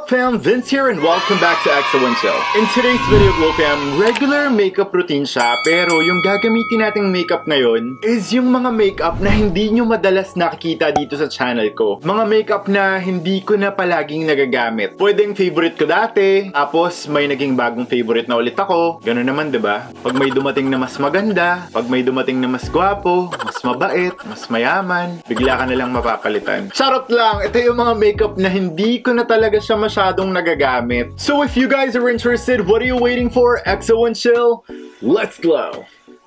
up fam? Vince here and welcome back to Excellent Show. In today's video Glow fam, regular makeup routine siya pero yung gagamitin nating makeup ngayon is yung mga makeup na hindi nyo madalas nakikita dito sa channel ko. Mga makeup na hindi ko na palaging nagagamit. Pwedeng favorite ko dati, tapos may naging bagong favorite na ulit ako. Ganun naman, diba? Pag may dumating na mas maganda, pag may dumating na mas gwapo, mas mabait, mas mayaman, bigla ka na lang mapapalitan. Charot lang! Ito yung mga makeup na hindi ko na talaga siya masyadong nagagamit. So if you guys are interested, what are you waiting for? EXO and Chill, let's glow!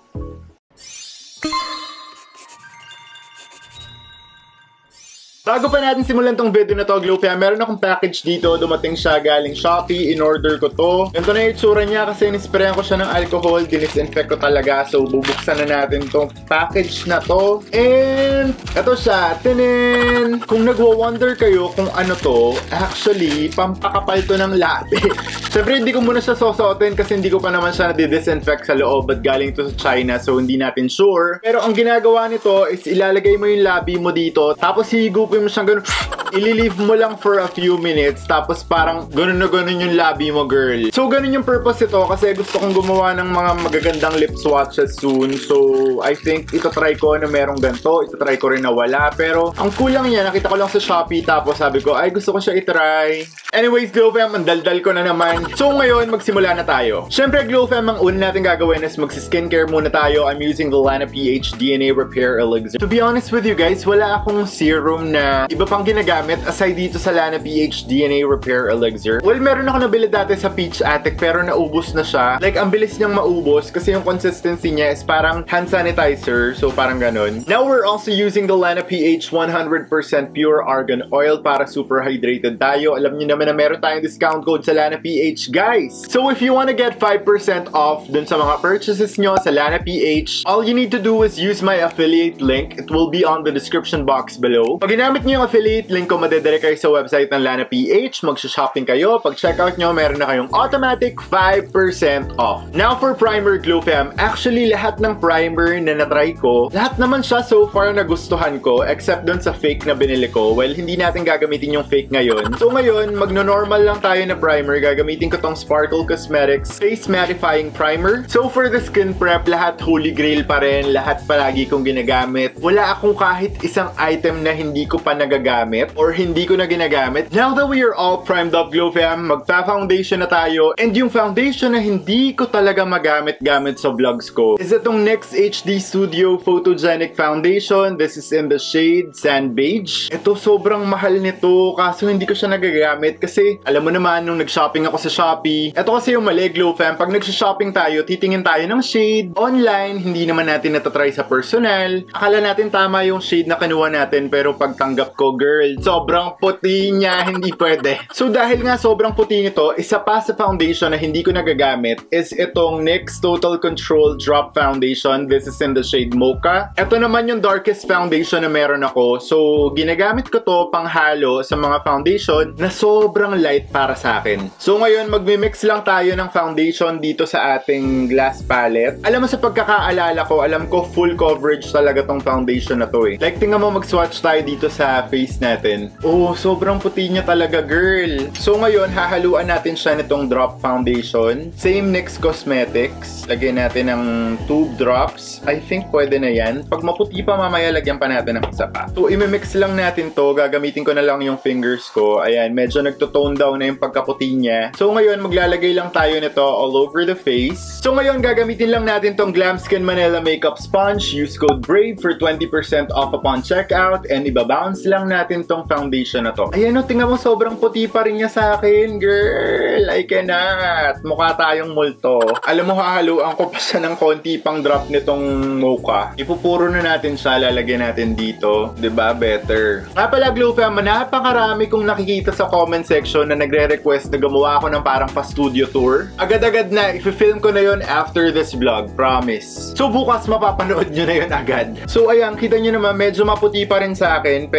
Bago pa natin simulan tong video na to, Glow fam, meron akong package dito. Dumating siya galing Shopee. In-order ko to. Ganito na yung itsura niya kasi nisprayan ko siya ng alcohol. Dinisinfect ko talaga. So, bubuksan na natin tong package na to. And, ito siya. Tinin! Kung nagwa-wonder kayo kung ano to, actually, pampakapal to ng labi. Siyempre, hindi ko muna siya sosotin kasi hindi ko pa naman siya nadidisinfect sa loob at galing to sa China. So, hindi natin sure. Pero, ang ginagawa nito is ilalagay mo yung labi mo dito. Tapos, higupin mo siyang ganun, ililive mo lang for a few minutes, tapos parang ganun na ganun yung labi mo, girl. So, ganun yung purpose ito kasi gusto kong gumawa ng mga magagandang lip swatches soon. So, I think itatry ko na merong ganito, itatry ko rin na wala. Pero, ang kulang niya, nakita ko lang sa Shopee, tapos sabi ko, ay, gusto ko siya itry. Anyways, Glow fam, ang daldal ko na naman. So, ngayon, magsimula na tayo. Siyempre, Glow fam, ang una natin gagawin is magsi-skincare muna tayo. I'm using the Lana PH DNA Repair Elixir. To be honest with you guys, wala akong serum na iba pang ginagamit aside dito sa Lana PH DNA Repair Elixir. Well, meron ako nabili dati sa Peach Attic pero naubos na siya. Like, ang bilis niyang maubos kasi yung consistency niya is parang hand sanitizer. So, parang ganun. Now, we're also using the Lana PH 100% Pure Argan Oil para super hydrated tayo. Alam niyo naman na meron tayong discount code sa Lana PH, guys. So, if you want to get 5% off dun sa mga purchases nyo sa Lana PH, all you need to do is use my affiliate link. It will be on the description box below. Pag ginamit nyo yung affiliate link ko, madedire kayo sa website ng Lana PH, magsha-shopping kayo. Pag checkout nyo, meron na kayong automatic 5% off. Now for primer, Glow fam, actually lahat ng primer na natry ko, lahat naman siya so far nagustuhan ko except dun sa fake na binili ko. Well, hindi natin gagamitin yung fake ngayon. So ngayon, magno-normal lang tayo na primer. Gagamitin ko tong Sparkle Cosmetics Face Mattifying Primer. So for the skin prep, lahat holy grail pa rin. Lahat palagi kong ginagamit. Wala akong kahit isang item na hindi ko pa nagagamit or hindi ko na ginagamit. Now that we are all primed up, Glow fam, magpa-foundation na tayo. And yung foundation na hindi ko talaga magamit-gamit sa vlogs ko is itong NYX HD Studio Photogenic Foundation. This is in the shade Sand Beige. Ito, sobrang mahal nito kaso hindi ko siya nagagamit kasi alam mo naman nung nag-shopping ako sa Shopee. Ito kasi yung mali, Glow fam. Pag nag-shopping tayo, titingin tayo ng shade online. Hindi naman natin natatry sa personal. Akala natin tama yung shade na kinuha natin pero pagtanggap ko, girl, sobrang puti niya, hindi pwede. So dahil nga sobrang puti nito, isa pa sa foundation na hindi ko nagagamit is itong NYX Total Control Drop Foundation. This is in the shade Mocha. Ito naman yung darkest foundation na meron ako. So ginagamit ko to panghalo sa mga foundation na sobrang light para sa akin. So ngayon, magmi-mix lang tayo ng foundation dito sa ating glass palette. Alam mo, sa pagkakaalala ko, alam ko full coverage talaga tong foundation na to eh. Like, tingnan mo, mag-swatch tayo dito sa face natin. Oh, sobrang puti niya talaga, girl. So ngayon, hahaluan natin siya nitong drop foundation. Same NYX Cosmetics. Lagyan natin ng 2 drops. I think pwede na yan. Pag maputi pa, mamaya lagyan pa natin ng isa pa. So, imimix lang natin to. Gagamitin ko na lang yung fingers ko. Ayan, medyo nagto-tone down na yung pagkaputi niya. So ngayon, maglalagay lang tayo nito all over the face. So ngayon, gagamitin lang natin tong Glam Skin Manila Makeup Sponge. Use code BRAVE for 20% off upon checkout. And ibabounce lang natin tong foundation na to. Ayan o, tingnan mo, sobrang puti pa rin niya sa akin, girl. I cannot. Mukha tayong multo. Alam mo, hahaluan ko pa siya ng konti pang drop nitong mocha. Ipupuro na natin siya, lalagyan natin dito. Diba? Better. Nga pala, Glow fam, napakarami kong nakikita sa comment section na nagre-request na gumawa ako ng parang pa-studio tour. Agad-agad na, i-film ko na yon after this vlog. Promise. So bukas, mapapanood nyo na yun agad. So ayan, kita nyo naman, medyo maputi pa rin sa akin.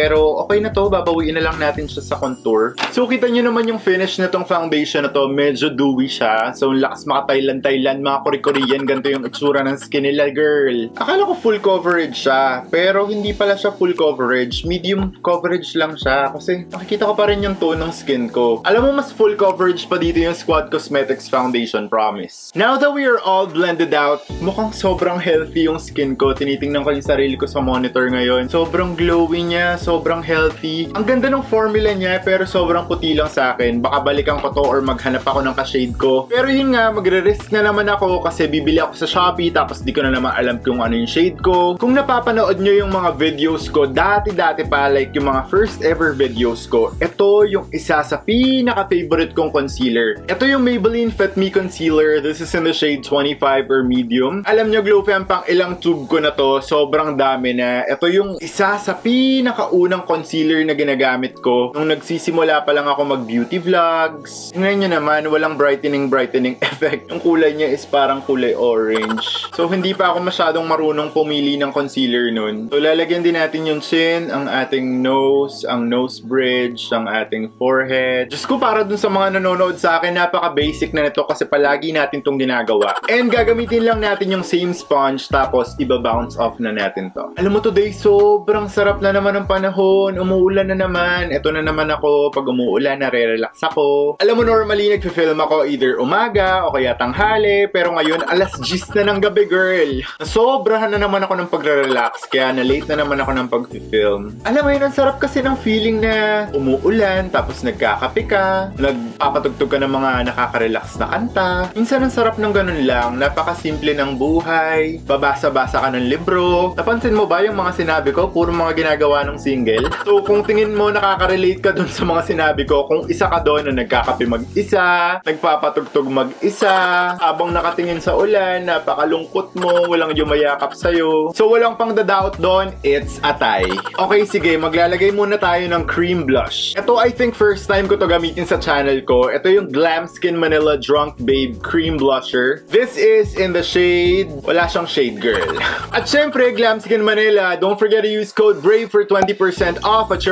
pero okay na to, babawiin na lang natin siya sa contour. So kita nyo naman yung finish na tong foundation na to, medyo dewy siya. So lakas maka Thailand, mga Korean, ganito yung itsura ng skin nila, girl. Akala ko full coverage siya, pero hindi pala siya full coverage, medium coverage lang siya kasi nakikita ko pa rin yung tone ng skin ko. Alam mo, mas full coverage pa dito yung Squad Cosmetics foundation, promise. Now that we are all blended out, mukhang sobrang healthy yung skin ko. Tinitingnan ko yung sarili ko sa monitor ngayon. Sobrang glowy niya, sobrang healthy. Ang ganda ng formula niya, pero sobrang puti lang sa akin. Baka balikan ko to or maghanap ako ng ka-shade ko. Pero yun nga, magre-risk na naman ako kasi bibili ako sa Shopee tapos di ko na naman alam kung ano yung shade ko. Kung napapanood nyo yung mga videos ko, dati pa, like yung mga first ever videos ko, ito yung isa sa pinaka-favorite kong concealer. Ito yung Maybelline Fit Me Concealer. This is in the shade 25 or medium. Alam nyo, Glow Fam, pang ilang tube ko na to, sobrang dami na. Ito yung isa sa pinakaunang concealer na ginagamit ko nung nagsisimula pa lang ako mag-beauty vlogs. Ngayon nyo naman, walang brightening effect. Yung kulay niya is parang kulay orange. So, hindi pa ako masyadong marunong pumili ng concealer nun. So, lalagyan din natin yung chin, ang ating nose, ang nose bridge, ang ating forehead. Diyos ko, para dun sa mga nanonood sa akin, napaka-basic na nito kasi palagi natin tong ginagawa. And gagamitin lang natin yung same sponge tapos iba-bounce off na natin to. Alam mo, today, sobrang sarap na naman ang panahon. Umuulan na naman. Ito na naman ako. Pag umuulan, nare-relax ako. Alam mo, normally, nagfi-film ako either umaga o kaya tanghali. Pero ngayon, alas 10 na ng gabi, girl. Sobrahan na naman ako ng pagre-relax. Kaya na-late na naman ako ng pag-film. Alam mo yun, ang sarap kasi ng feeling na umuulan, tapos nagkakape ka, nagpapatugtog ka ng mga nakaka-relax na kanta. Minsan ang sarap ng ganun lang. Napakasimple ng buhay. Babasa-basa ka ng libro. Napansin mo ba yung mga sinabi ko? Puro mga ginagawa ng single. So kung tingin mo nakaka-relate ka dun sa mga sinabi ko, kung isa ka doon na nagkakape mag-isa, nagpapatugtog mag-isa, habang nakatingin sa ulan, napakalungkot mo, walang yumayakap sa'yo. So walang pang dadaot doon, it's atay. Okay, sige, maglalagay muna tayo ng cream blush. Ito, I think first time ko to gamitin sa channel ko. Ito yung Glam Skin Manila Drunk Babe Cream Blusher. This is in the shade, wala siyang shade, girl. At syempre, Glam Skin Manila, don't forget to use code BRAVE for 20% off at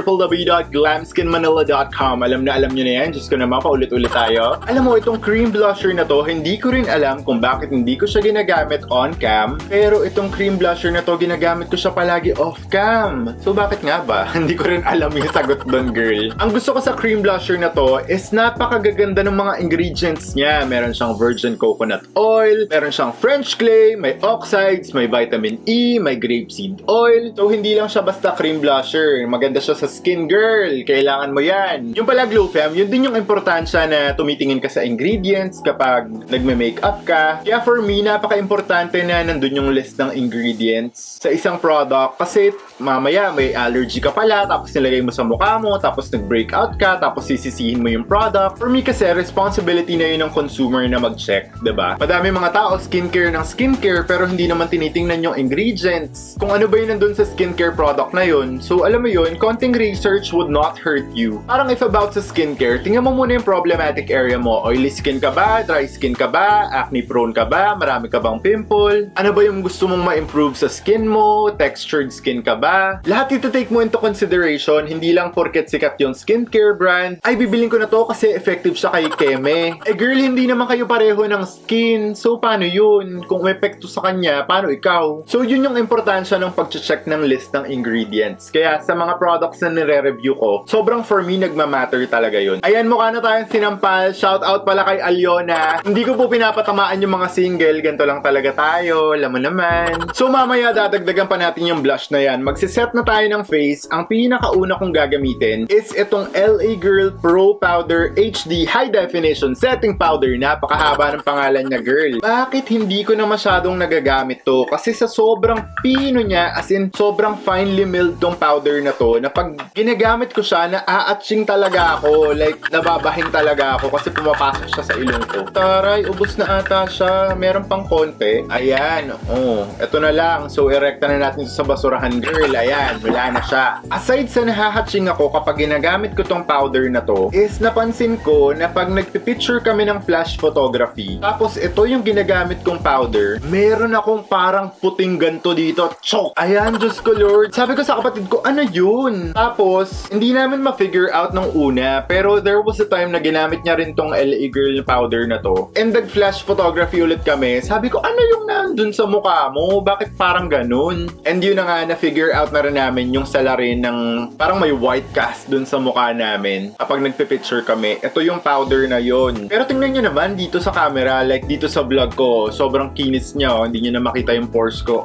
www.glamskinmanila.com. Alam nyo na yan. Diyos ko naman, paulit-ulit tayo. Alam mo, itong cream blusher na to, hindi ko rin alam kung bakit hindi ko siya ginagamit on cam. Pero itong cream blusher na to, ginagamit ko siya palagi off cam. So bakit nga ba? Hindi ko rin alam yung sagot doon, girl. Ang gusto ko sa cream blusher na to is napakagaganda ng mga ingredients niya. Meron siyang virgin coconut oil, meron siyang French clay, may oxides, may vitamin E, may grapeseed oil. So hindi lang siya basta cream blusher. Maganda siya sa skin, girl. Kailangan mo yan. Yung pala, Glow Fam, yun din yung importansya na tumitingin ka sa ingredients kapag nagme-makeup ka. Kaya for me, napaka-importante na nandun yung list ng ingredients sa isang product kasi mamaya may allergy ka pala, tapos nilagay mo sa mukha mo, tapos nag-breakout ka, tapos sisisihin mo yung product. For me kasi, responsibility na yun ng consumer na mag-check, diba? Madami mga tao, skincare ng skincare, pero hindi naman tinitingnan yung ingredients. Kung ano ba yun nandun sa skincare product na yun. So, alam mo yun, konting research would not hurt you. Parang if about sa skincare, tingnan mo muna yung problematic area mo. Oily skin ka ba? Dry skin ka ba? Acne prone ka ba? Marami ka bang pimple? Ano ba yung gusto mong ma-improve sa skin mo? Textured skin ka ba? Lahat ito take mo into consideration. Hindi lang porket sikat yung skincare brand, ay bibilin ko na to kasi effective siya kay Keme. Eh girl, hindi naman kayo pareho ng skin. So paano yun? Kung may epekto sa kanya, paano ikaw? So yun yung importansya ng pag-check ng list ng ingredients. Kaya sa mga products na nire-review ko, sobrang for me nagmamatter talaga yun. Ayan, mukha na tayong sinampal. Shout out pala kay Aliona. Hindi ko po pinapatamaan yung mga single. Ganito lang talaga tayo. Alam mo naman. So mamaya dadagdagan pa natin yung blush na yan. Magsiset na tayo ng face. Ang pinakauna kong gagamitin is itong LA Girl Pro Powder HD High Definition Setting Powder. Napakahaba ng pangalan niya, girl. Bakit hindi ko na masyadong nagagamit to? Kasi sa sobrang pino niya, as in sobrang finely milled tong powder na to, na pag ginagamit ko siya, na-a-atching talaga ako. Like, nababahin talaga ako kasi pumapasok siya sa ilong ko. Taray, ubos na ata siya. Meron pang konti. Ayan. Oh, eto na lang. So, erekta na natin sa basurahan, girl. Ayan, wala na siya. Aside sa nahahatching ako kapag ginagamit ko tong powder na to, is napansin ko na pag nagpipicture kami ng flash photography, tapos ito yung ginagamit kong powder, meron akong parang puting ganto dito. Chok! Ayan, Diyos ko Lord. Sabi ko sa kapatid ko, ano yun? Tapos, hindi namin ma-figure out nung una, pero there was a time na ginamit niya rin tong LA Girl powder na to. And nag-flash photography ulit kami. Sabi ko, ano yung nandun sa mukha mo? Bakit parang ganun? And yun na nga, na-figure out na rin namin yung salarin ng parang may white cast dun sa mukha namin. Kapag nagpipicture kami, ito yung powder na yun. Pero tingnan nyo naman dito sa camera, like dito sa vlog ko, sobrang kinis niya, oh. Hindi nyo na makita yung pores ko.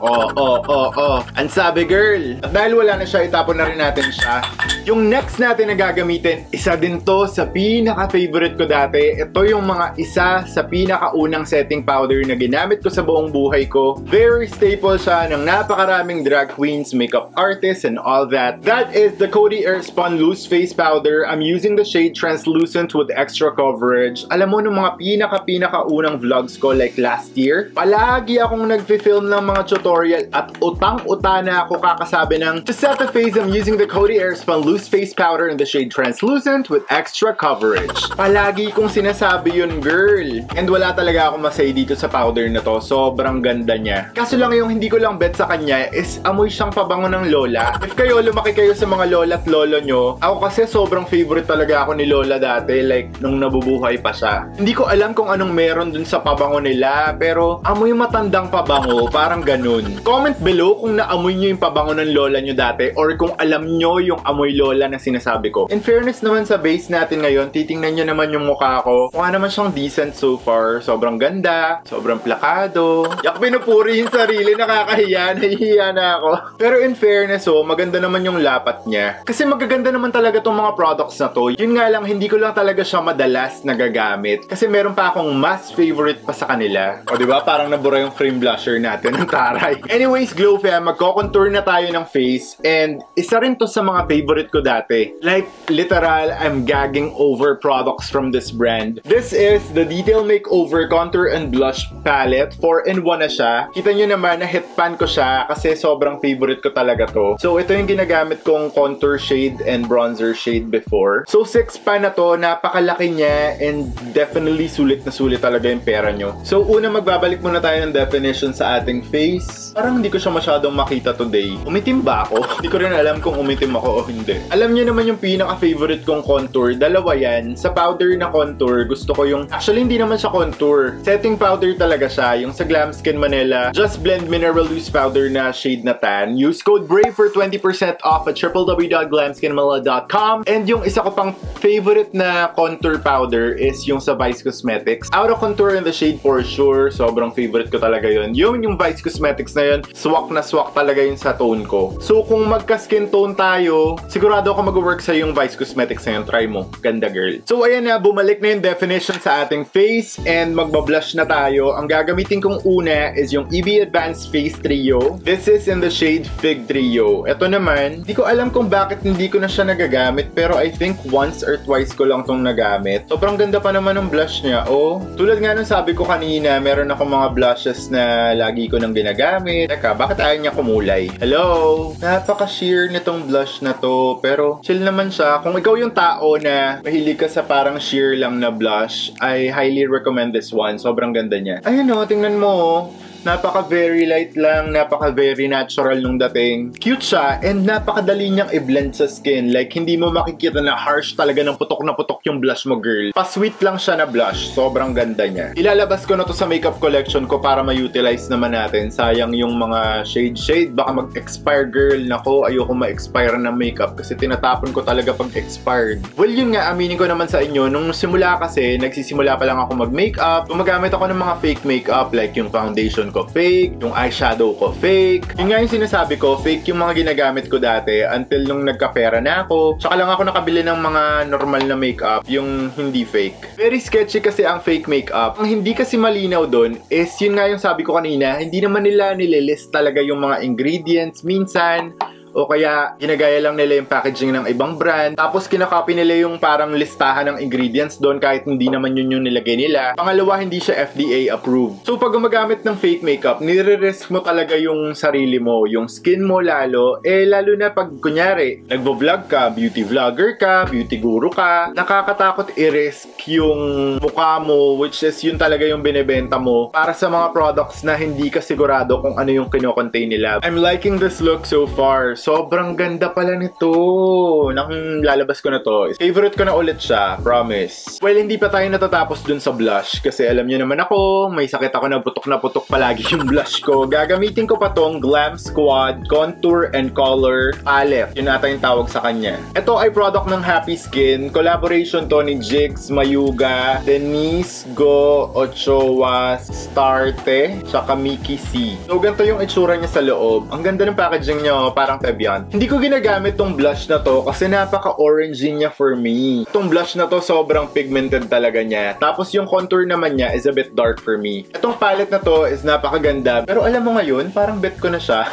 Ang sabi, girl. At dahil wala na siya, itapon na rin natin siya. Yung next natin na gagamitin, isa din to sa pinaka-favorite ko dati. Ito yung mga isa sa pinaka-unang setting powder na ginamit ko sa buong buhay ko. Very staple siya ng napakaraming drag queens, makeup artists, and all that. That is the Coty Airspun Loose Face Powder. I'm using the shade Translucent with extra coverage. Alam mo, nung mga pinaka-unang vlogs ko like last year, palagi akong nag-film ng mga tutorial at utang-uta na ako kakasabi ng, to set the face, I'm using the Coty Airspun Loose Face Powder in the shade Translucent with extra coverage. Palagi kong sinasabi yun, girl. And wala talaga akong masay dito sa powder na to. Sobrang ganda niya. Kaso lang yung hindi ko lang bet sa kanya is amoy siyang pabango ng lola. If kayo, lumaki kayo sa mga lola at lolo nyo, ako kasi sobrang favorite talaga ako ni lola dati, like nung nabubuhay pa siya. Hindi ko alam kung anong meron dun sa pabango nila, pero amoy matandang pabango, parang ganun. Comment below kung naamoy nyo yung pabango ng lola nyo dati or kung alam nyo yung amoy lola na sinasabi ko. In fairness naman sa base natin ngayon, titingnan nyo naman yung mukha ko. Mukha naman siyang decent so far. Sobrang ganda, sobrang plakado. Yak, pinupuri yung sarili, nakakahiya, nahihiya na ako. Pero in fairness, maganda naman yung lapat niya. Kasi magaganda naman talaga tong mga products na to. Yun nga lang, hindi ko lang talaga siya madalas nagagamit. Kasi meron pa akong mas favorite pa sa kanila. O diba, parang nabura yung frame blusher natin ng taray. Anyways, Glow Fam, magko-contour na tayo ng face. And isa rin to sa mga favorite ko dati. Like, literal, I'm gagging over products from this brand. This is the Detail Makeover Contour and Blush Palette. 4-in-1 na siya. Kita nyo naman na hit pan ko siya kasi sobrang favorite ko talaga to. So, ito yung ginagamit kong contour shade and bronzer shade before. So, 6 pan na to. Napakalaki niya and definitely sulit na sulit talaga yung pera nyo. So, una magbabalik muna tayo ng definition sa ating face. Parang hindi ko siya masyadong makita today. Umitim ba ako? Hindi ko rin alam kung umitim ako o hindi. Alam niyo naman yung pinaka-favorite kong contour. Dalawa yan. Sa powder na contour, gusto ko yung... Actually, hindi naman siya contour. Setting powder talaga siya. Yung sa Glam Skin Manila Just Blend Mineral Loose Powder na shade na tan. Use code BRAVE for 20% off at www.glamskinmanila.com. And yung isa ko pang favorite na contour powder is yung sa Vice Cosmetics. Auto Contour in the shade For Sure. Sobrang favorite ko talaga yun. Yung Vice Cosmetics na yun, swak na swak talaga yun sa tone ko. So, kung magka-skin tone tayo, sigurado ako mag-work sa yung Vice Cosmetics na yun. Try mo. Ganda, girl. So, ayan na. Bumalik na yung definition sa ating face and magbablush na tayo. Ang gagamitin kong una is yung EB Advanced Face Trio. This is in the shade Fig Trio. Ito naman, hindi ko alam kung bakit hindi ko na siya nagagamit, pero I think once or twice ko lang tong nagamit. Sobrang ganda pa naman ng blush niya. Oh, tulad nga nung sabi ko kanina, meron ako mga blushes na lagi ko nang ginagamit. Teka, bakit ayaw niya kumulay? Hello? Napaka-sheer nitong blush na to, pero chill naman siya. Kung ikaw yung tao na mahilig ka sa parang sheer lang na blush, I highly recommend this one. Sobrang ganda niya. Ayun o, tingnan mo oh. Napaka-very light lang, napaka-very natural nung dating. Cute siya, and napakadali niyang i-blend sa skin. Like, hindi mo makikita na harsh talaga ng putok na putok yung blush mo, girl. Pa-sweet lang siya na blush. Sobrang ganda niya. Ilalabas ko na to sa makeup collection ko para ma-utilize naman natin. Sayang yung mga shade. Baka mag-expire, girl. Nako, ayoko ma-expire ng makeup kasi tinatapon ko talaga pag expired. Well, yun nga, aminin ko naman sa inyo. Nung simula kasi, nagsisimula pa lang ako mag-makeup. Gumagamit ako ng mga fake makeup, like yung foundation ko fake, yung eyeshadow ko fake. Yung nga yung sinasabi ko, fake yung mga ginagamit ko dati until nung nagkapera na ako. Tsaka lang ako nakabili ng mga normal na makeup, yung hindi fake. Very sketchy kasi ang fake makeup. Ang hindi kasi malinaw doon is yun nga yung sabi ko kanina, hindi naman nila nililist talaga yung mga ingredients minsan. O kaya, ginagaya lang nila yung packaging ng ibang brand. Tapos, kinakopy nila yung parang listahan ng ingredients doon kahit hindi naman yun yung nilagay nila. Pangalawa, hindi siya FDA approved. So, pag gumagamit ng fake makeup, nire-risk mo talaga yung sarili mo, yung skin mo lalo. Lalo na pag, kunyari, nagbo-vlog ka, beauty vlogger ka, beauty guru ka, nakakatakot i-risk yung mukha mo, which is yun talaga yung binibenta mo, para sa mga products na hindi ka sigurado kung ano yung kino-contain nila. I'm liking this look so far. Sobrang ganda pala nito. Nang lalabas ko na to. Favorite ko na ulit siya, promise. Well, hindi pa tayo natatapos dun sa blush kasi alam niyo naman ako, may sakit ako na putok palagi yung blush ko. Gagamitin ko pa tong Glam Squad Contour and Color Palette. Yun ata yung tawag sa kanya. Ito ay product ng Happy Skin. Collaboration to ni Jigs Mayuga, Denise Go Ochoa Starte, tsaka Mickey C. So, ganito yung itsura niya sa loob. Ang ganda ng packaging niya, parang Tebian. Hindi ko ginagamit tong blush na to kasi napaka-orangey niya for me. Itong blush na to, sobrang pigmented talaga niya. Tapos yung contour naman niya is a bit dark for me. Itong palette na to is napakaganda. Pero alam mo ngayon, parang bet ko na siya.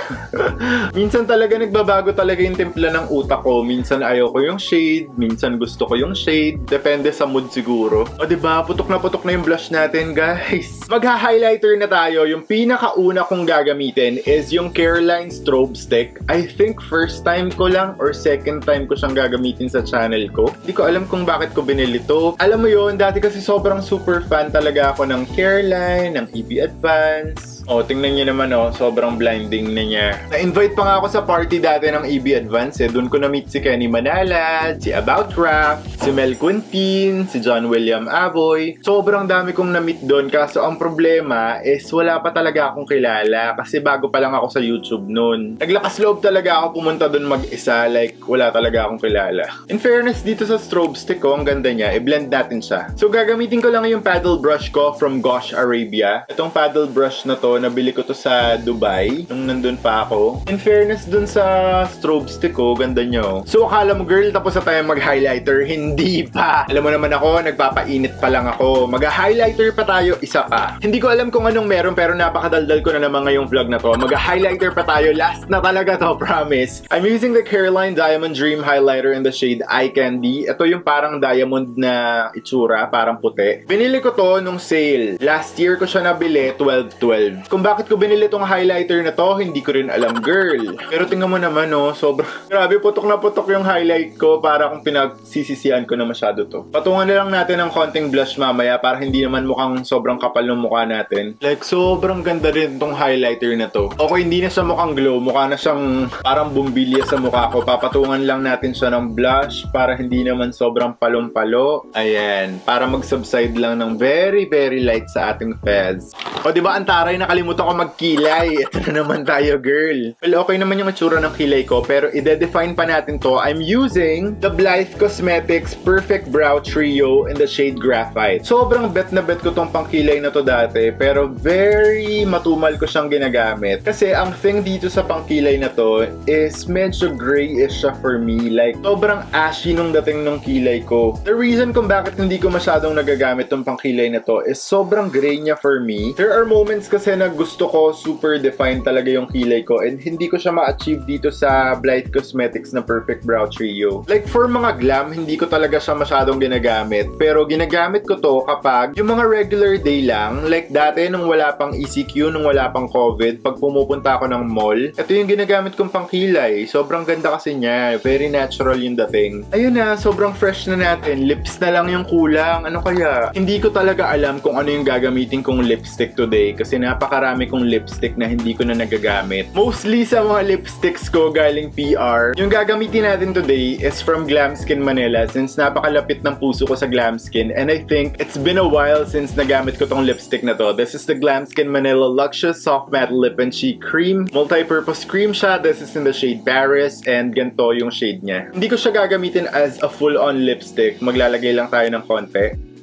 Minsan talaga nagbabago talaga yung timpla ng utak ko. Minsan ayaw ko yung shade, minsan gusto ko yung shade. Depende sa mood siguro. O diba, putok na yung blush natin, guys. Magha-highlighter na tayo. Yung pinakauna kong gagamitin is yung Careline Strobe Stick. I think first time ko lang or second time ko siyang gagamitin sa channel ko. Hindi ko alam kung bakit ko binili to. Alam mo yun, dati kasi sobrang super fan talaga ako ng Careline, ng EB Advance. O, tingnan niyo naman sobrang blinding na niya. Na-invite pa nga ako sa party dati ng EB Advance Doon ko na-meet si Kenny Manalad, si About Craft, si Mel Quintin, si John William Aboy. Sobrang dami kong na-meet doon. Kaso ang problema is wala pa talaga akong kilala kasi bago pa lang ako sa YouTube noon. Naglakas loob talaga ako pumunta doon mag-isa, like wala talaga akong kilala. In fairness, dito sa strobe stick ko, ang ganda niya, i-blend natin siya. So gagamitin ko lang yung paddle brush ko from Gosh Arabia. Itong paddle brush na to, nabili ko to sa Dubai nung nandun pa ako. In fairness, dun sa strobe stick ko, ganda nyo. So akala mo girl, tapos na tayo mag-highlighter? Hindi pa! Alam mo naman ako, nagpapainit pa lang ako. Mag-highlighter pa tayo, isa pa. Hindi ko alam kung anong meron pero napakadaldal ko na naman ngayong vlog na to. Mag-highlighter pa tayo, last na talaga to, promise. I'm using the Careline Diamond Dream Highlighter in the shade Eye Candy. Ito yung parang diamond na itsura, parang puti. Binili ko to nung sale. Last year ko siya nabili, 12/12. Kung bakit ko binili tong highlighter na to, hindi ko rin alam, girl. Pero tingnan mo naman, sobrang grabe, putok na putok yung highlight ko para kung pinagsisisihan ko na masyado to. Patungan na lang natin ng konting blush mamaya para hindi naman mukhang sobrang kapal ng mukha natin. Like, sobrang ganda rin tong highlighter na to. Okay, hindi na siya mukhang glow. Mukha na siyang parang bumbilya sa mukha ko. Papatungan lang natin siya ng blush para hindi naman sobrang palong-palo. Ayan. Para mag-subside lang ng very, very light sa ating fez. O, diba, ang taray, nakalimutan ko magkilay. Ito na naman tayo, girl. Well, okay naman yung itsura ng kilay ko, pero i-define pa natin to. I'm using the Blythe Cosmetics Perfect Brow Trio in the shade Graphite. Sobrang bet na bet ko tong pangkilay na to dati, pero very matumal ko siyang ginagamit. Kasi ang thing dito sa pangkilay na to is medyo grayish siya for me. Like, sobrang ashy nung dating ng kilay ko. The reason kung bakit hindi ko masyadong nagagamit tong pangkilay na to is sobrang gray niya for me. There are moments kasi na gusto ko super defined talaga yung kilay ko and hindi ko siya ma-achieve dito sa Blythe Cosmetics na Perfect Brow Trio. Like, for mga glam, hindi ko talaga siya masyadong ginagamit. Pero ginagamit ko to kapag yung mga regular day lang, like dati nung wala pang ECQ, nung wala pang COVID, pag pumupunta ako ng mall, ito yung ginagamit kong pangkilay. Sobrang ganda kasi niya. Very natural yung dating. Ayun na, sobrang fresh na natin. Lips na lang yung kulang. Ano kaya? Hindi ko talaga alam kung ano yung gagamitin kong lipstick today kasi napakarami kong lipstick na hindi ko na nagagamit. Mostly sa mga lipsticks ko galing PR. Yung gagamitin natin today is from Glam Skin Manila since napakalapit ng puso ko sa Glam Skin and I think it's been a while since nagamit ko tong lipstick na to. This is the Glam Skin Manila Luxurious Soft Matte Lip and Cheek Cream. Multi-purpose cream siya. This is in the shade Paris and ganito yung shade niya. Hindi ko siya gagamitin as a full-on lipstick. Maglalagay lang tayo ng konti.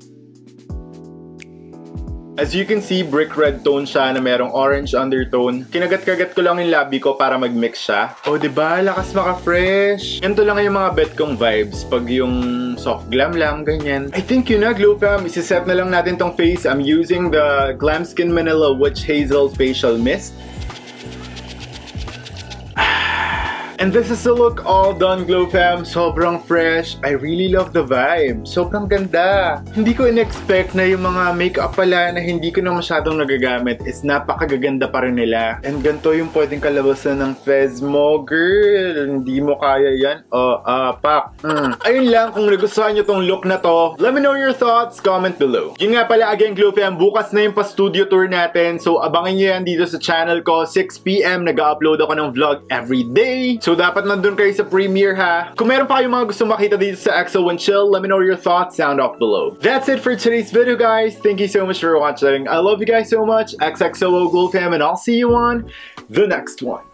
As you can see, brick red tone siya na merong orange undertone. Kinagat-kagat ko lang yung labi ko para mag-mix siya. Oh, diba? Lakas maka-fresh. Ganito lang yung mga bet kong vibes pag yung soft glam lang, ganyan. I think yun na, Glow Fam. Isiset na lang natin tong face. I'm using the Glam Skin Manila Witch Hazel Facial Mist. And this is the look all done, Glow Fam. Sobrang fresh. I really love the vibe. Sobrang ganda. Hindi ko in-expect na yung mga makeup pala na hindi ko na masyadong nagagamit is napakagaganda pa rin nila. And ganito yung pwedeng kalabasan ng fez mo, girl. Hindi mo kaya yan. Pak. Ayun lang, kung nagustuhan nyo tong look na to, let me know your thoughts, comment below. Yun nga pala, again, Glow Fam, bukas na yung pa-studio tour natin. So, abangan nyo yan dito sa channel ko. 6 PM, nag-upload ako ng vlog every day. So, dapat nandun kayo sa premiere, ha? Kung meron pa kayong mga gusto makita dito sa XO and Chill, let me know your thoughts, sound off below. That's it for today's video, guys. Thank you so much for watching. I love you guys so much. XXOO Glow Fam, and I'll see you on the next one.